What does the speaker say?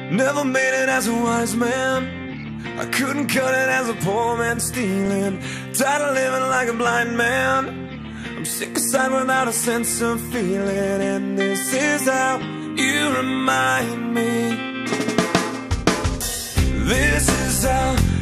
Never made it as a wise man, I couldn't cut it as a poor man stealing. Tired of living like a blind man, I'm sick aside without a sense of feeling. And this is how you remind me. This is how